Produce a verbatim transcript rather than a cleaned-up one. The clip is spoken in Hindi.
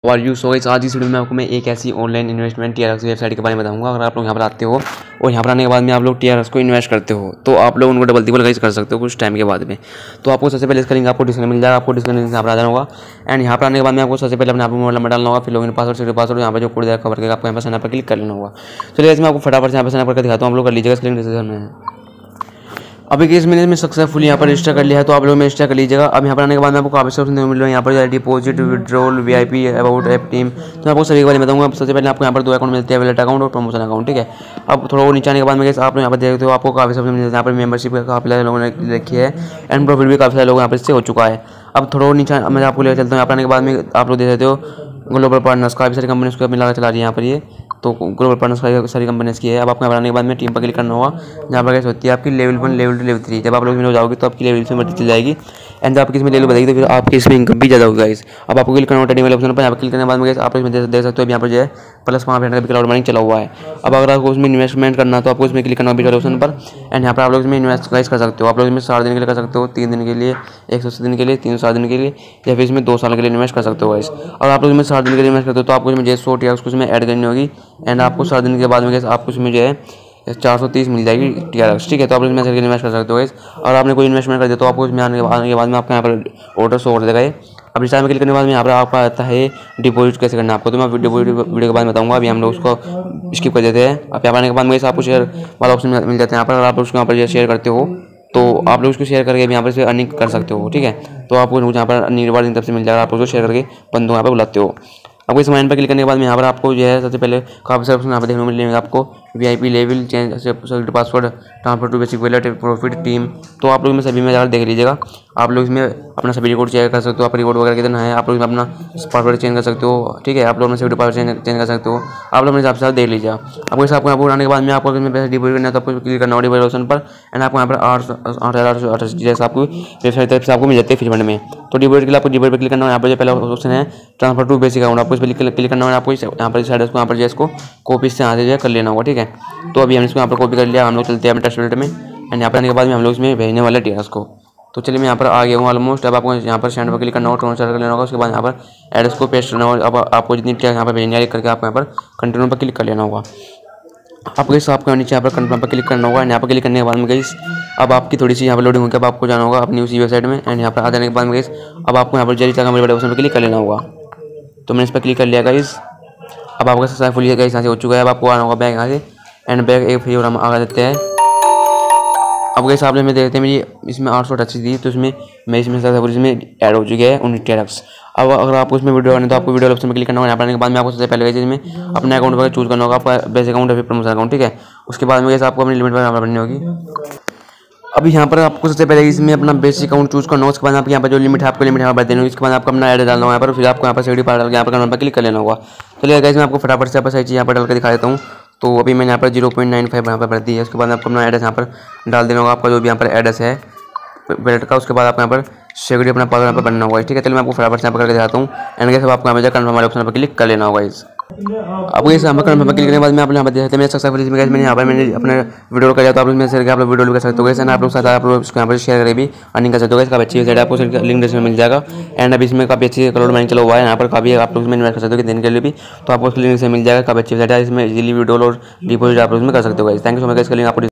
और यू सो इस आज इस वीडियो में आपको मैं एक ऐसी ऑनलाइन इन्वेस्टमेंट टीआरएक्स वेबसाइट के बारे में बताऊंगा। अगर आप लोग यहाँ पर आते हो और यहाँ पर आने के बाद में आप लोग टीआरएक्स को इन्वेस्ट करते हो तो आप लोग उनको डबल तिबल गाइस कर सकते हो कुछ टाइम के बाद में। तो आपको सबसे पहले इसका लिंक आपको डिस्क्रिप्शन मिल जाएगा, आपको डिस्क्रिप्शन लिंक यहाँ पर आ जाना होगा। एंड यहाँ पर आने के बाद में आपको सबसे पहले अपने आप मोबाइल नंबर डालना होगा, फिर लॉगिन पासवर्ड सिक्योरिटी पासवर्ड यहाँ पर जो कोड देगा खबर के आपको यहाँ पर साइन अप पर क्लिक कर लेना होगा। चलिए इसमें आपको फटाफट से यहाँ पर साइन अप करके दिखाता हूँ, आप लोग कर लीजिएगा, इसका लिंक डिस्क्रिप्शन में है। अभी इस महीने में सक्सेसफुल यहाँ पर रजिस्टर कर लिया है तो आप लोग में रजिस्टर कर लीजिएगा। अब यहाँ पर आने के बाद में आपको काफी ऑप्शन मिल रहा है, यहाँ पर deposit, withdrawal, VIP, about, app team, तो मैं आपको सभी के बारे में बताऊंगा। सबसे पहले आपको यहाँ पर दो अकाउंट मिलते हैं, वैलेट अकाउंट और प्रमोशन अकाउंट, ठीक है। अब थोड़ा वो नीचे आने के बाद में आप लोग यहाँ पर देखते हो आपको काफी ऑप्शन मिलते हैं, यहाँ पर मेंबरशिप काफी सारे लोगों ने रखी है एंड प्रॉफिट भी काफी सारे लोगों यहाँ पर इससे हो चुका है। अब थोड़ा नीचे मैं आपको लेकर चलता हूँ, यहाँ पर आने के बाद में आप लोग देख सकते हो ग्लोबल पार्टनर्स काफी सारी कंपनी उसको मिला चला रही है यहाँ पर, ये तो ग्लोबल पार्टनर्स का सारी कंपनीज की है। अब आपको यहाँ पर आने के बाद में टीम पर क्लिक करना होगा, जहाँ पर कैसे होती है आपकी level one, level two, level three. जब आप लोग इसमें हो जाओगे तो आपकी लेवल से बढ़ती चल जाएगी एंड जब आपकी इसमें लेवल बढ़ेगी तो फिर आपकी इसमें इनकम भी ज़्यादा होगी गाइस। अब आपको क्लिक करना होगा ट्रेडिंग वाले ऑप्शन पर, यहाँ पर क्लिक करने के बाद में आप इसमें देख सकते हो यहाँ पर जो है प्लस वहाँ पर क्लाउड माइनिंग चला हुआ है। अब अगर आपको उसमें इन्वेस्टमेंट करना है तो आपको इसमें क्लिक करना होगा वाले ऑप्शन पर एंड यहाँ पर आप लोग इसमें इन्वेस्ट गाइस कर सकते हो। आप लोग इसमें सात दिन के लिए कर सकते हो, तीन दिन के लिए, एक सौ अस्सी दिन के लिए, तीन सौ सात दिन के लिए, या फिर इसमें दो साल के लिए इन्वेस्ट कर सकते हो गाइस। और आप लोग इसमें सात दिन के लिए इन्वेस्ट करते हो तो आपको इसमें जैसे सौ टी उसको इसमें ऐड करनी होगी एंड आपको सात दिन के बाद में आपको इसमें जो है चार सौ तीस मिल जाएगी टीआरएक्स, ठीक है। तो आप लोग इसमें इन्वेस्ट कर सकते हो गाइस। और आपने कोई इन्वेस्टमेंट कर दिया तो आपको इसमें आने के बाद में आपका यहाँ पर ऑर्डर शो कर देगा ये। अब रिचार्ज में क्लिक करने के बाद में यहाँ पर आपका आता है डिपॉजिट कैसे करना है आपको, तो मैं डिपॉजिट वीडियो के बाद बताऊंगा। अभी हम लोग उसको स्किप कर देते हैं। अब यहाँ पर आने के बाद में आपको शेयर वाला ऑप्शन मिल जाता है यहाँ पर। अगर आप उसको यहाँ पर शेयर करते हो तो आप लोग उसको शेयर करके यहाँ पर से अर्निंग कर सकते हो, ठीक है। तो आपको यहाँ पर अर्निंग रिवार्ड इन तरफ से मिल जाएगा, आप उसको शेयर करके बंदों यहाँ पर बुलाते हो। आपको इस माइन पर क्लिक करने के बाद में यहाँ पर आपको जो है सबसे पहले काफी सारे ऑप्शन यहाँ पर देखने को मिलेंगे आपको, VIP, level change, security password, transfer to basic wallet, profit, team. तो आप लोग में सभी में जाकर देख लीजिएगा। आप लोग इसमें अपना सभी रिकॉर्ड चेक कर सकते हो, आप रिकॉर्ड वगैरह कितना है, आप लोग अपना पासवर्ड चेंज कर सकते हो, ठीक है। आप लोग अपना सिक्योरिटी पासवर्ड चेंज कर सकते हो, आप लोग अपने हिसाब से देख लीजिए। आपको इस आपको यहाँ पर आने के बाद में आपको इसमें पैसे डिपॉजिट करना है तो आपको क्लिक करना होगा डिपॉजिट ऑप्शन पर एंड आपको यहाँ पर आठ आठ हज़ार आठ सौ अठासी जैसे आपको वेबसाइट तरफ से आपको मिल जाते हैं फ्री फंड में। तो डिपॉजिट के लिए आपको डिपॉजिट पर क्लिक करना है। यहाँ पर जो पहला ऑप्शन है ट्रांसफर टू बेसिक अकाउंट, आपको इस पर क्लिक करना है। आपको यहाँ पर साइड को यहाँ पर जो इसको कॉपी से यहाँ से कर लेना होगा, ठीक है। तो अभी हमने इसको यहाँ पर कॉपी कर लिया, हम लोग चलते हैं अपने टेस्ट में एंड यहाँ पर आने के बाद में हम लोग इसमें भेजने वाले टीआरएक्स को। तो चलिए मैं यहाँ पर आ गया हूँ ऑलमोस्ट। अब आपको यहाँ पर सेंड पर क्लिक करना होगा, ट्रांसफर कर लेना होगा, उसके बाद यहाँ पर एड्रेस को पेस्ट करना होगा। अब आपको जितनी टीआरएक्स यहाँ पर भेजने वाली करके आपको यहाँ पर कंटिन्यू पर क्लिक कर लेना होगा। आपको इस आपको नीचे यहाँ पर कंफर्म पर क्लिक करना होगा एंड यहाँ पर क्लिक करने के बाद में गाइस अब आपकी थोड़ी सी यहाँ पर लोडिंग होगी। अब आपको जाना होगा अपनी उसी वेबसाइट में एंड यहाँ पर आ जाने के बाद में गाइस अब आपको यहाँ पर जल्दी तक हमारे बड़े ऑप्शन पर क्लिक कर लेना होगा। तो मैंने इस पर क्लिक कर लिया गाइस। अब आपका सक्सेसफुल गाइस यहाँ से हो चुका है। अब आपको आना होगा बैग यहाँ से एंड बैग एक फ्री और हम आगे देते हैं। अब गाइस आप में देखते हैं मेरी इसमें आठ सौ अठासी थी तो इसमें मैं इसमें सक्सेसफुल इसमें ऐड हो चुकी है उन्नीस टीआरएक्स। अब अगर आपको इसमें वीडियो आने तो आपको वीडियो ऑप्शन में क्लिक करना होगा। यहाँ पर आने के बाद में आपको सबसे पहले इसमें अपने अकाउंट पर चूज करना होगा, आपका बेसिक अकाउंट या फिर प्रमोशन अकाउंट, ठीक है। उसके बाद में कैसे आपको अपनी लिमिट पर भरनी होगी। अभी यहाँ पर आपको सबसे पहले इसमें अपना बेसिक अकाउंट चूज करना होगा, उसके बाद आपके यहाँ पर जो लिमिट है आपको लिमिट यहाँ पर देनी होगी। इसके बाद आपको अपना एड्रेस डालना होगा यहाँ पर, फिर आपको यहाँ पर सीडी पार डाल के यहाँ पर करना पर क्लिक कर लेना होगा। चलिए गाइस मैं आपको फटाफट से यहाँ पर सही चीज़ यहाँ पर डाल कर दिखा देता हूँ। तो अभी मैंने यहाँ पर जीरो पॉइंट नाइन फाइव यहाँ पर भर दी है। उसके बाद आपको अपना एड्रेस यहाँ पर डाल देना होगा, आपका जो भी यहाँ पर एड्रेस है वैलेट का। उसके बाद आप यहाँ पर सिक्योरिटी अपना पासवर्ड यहाँ पर बनना होगा, ठीक है। चलिए मैं आपको फटाफट से यहाँ पर करके दिखाता हूँ एंड कैसे आपको यहाँ पर कन्फर्म वाले ऑप्शन पर क्लिक कर लेना होगा। इस आपको इस यहाँ पर कन्फर्म पर क्लिक करने के बाद में आप यहाँ पर देख सकते हैं मेरे सक्सेसफुल इसमें मैंने यहाँ पर मैंने अपने वीडियो कर दिया। तो आप इसमें शेयर करके आप लोग वीडियो भी कर सकते हो गाइस एंड आप लोग साथ आप लोग इसको यहाँ पर शेयर करके भी अर्निंग कर सकते हो गाइस। काफी अच्छी वेबसाइट है, आपको लिंक डिस्क्रिप्शन में मिल जाएगा एंड अभी इसमें काफी अच्छी क्लाउड माइनिंग चला हुआ है। यहाँ पर काफी आप लोग इसमें इन्वेस्ट कर सकते हो दिन के लिए भी, तो आपको लिंक से मिल जाएगा। काफी अच्छी वेबसाइट है, इसमें इजीली विड्रॉल और डिपॉजिट आप लोग इसमें कर सकते हो guys. Thank you so much guys. Link आपको